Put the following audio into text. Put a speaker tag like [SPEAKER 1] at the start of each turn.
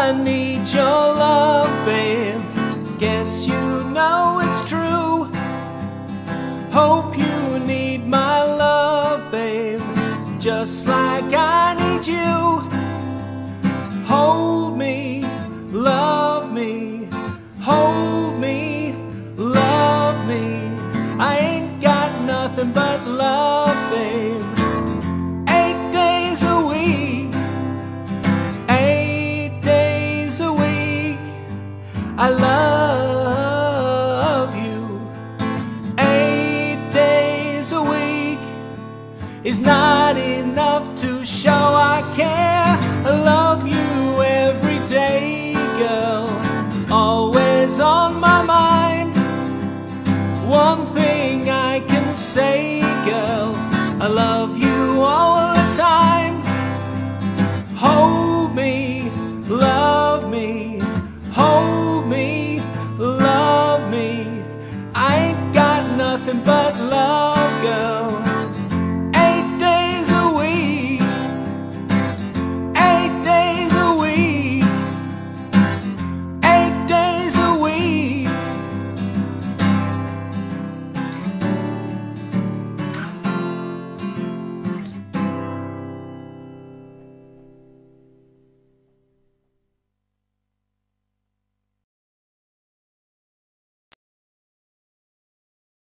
[SPEAKER 1] I need your love, babe. Guess you know it's true. Hope you need my love, babe, just like I need you. Hold me, love me, hold me, love me. I ain't got nothing but love, babe. 8 days a week, 8 days a week, I love you. 8 days a week is not enough to show I care. I love you every day, girl, always on my mind. One thing I can say, girl, I love you.